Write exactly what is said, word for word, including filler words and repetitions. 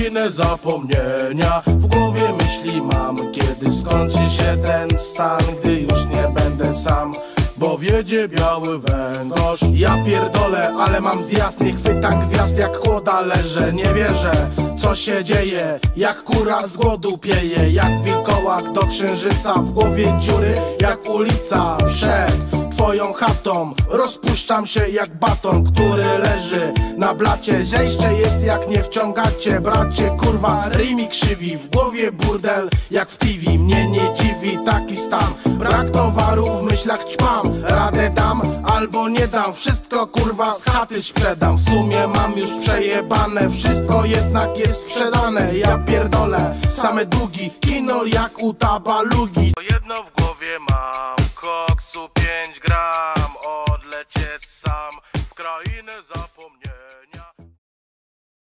krainę zapomnienia. W głowie myśli mam, kiedy skończy się ten stan, gdy już nie będę sam, bo wiedzie biały węgorz. Ja pierdolę, ale mam zjazd, nie chwytam gwiazd jak kłoda leżę. Nie wierzę, co się dzieje, jak kura z głodu pieje, jak wilkołak do księżyca, w głowie dziury jak ulica przed twoją chatą. Rozpuszczam się jak baton, który leży na blacie. Zejście jest jak nie wciągacie, bracie, kurwa, rymi krzywi. W głowie burdel jak w T V, mnie nie dziwi taki stan. Brak towaru, w myślach ćpam, radę dam albo nie dam. Wszystko kurwa z chaty sprzedam, w sumie mam już przejebane. Wszystko jednak jest sprzedane, ja pierdolę, same długi, kinol jak u tabalugi. Jedno w głowie mam, koksu pięć gram, odlecieć sam w krainę za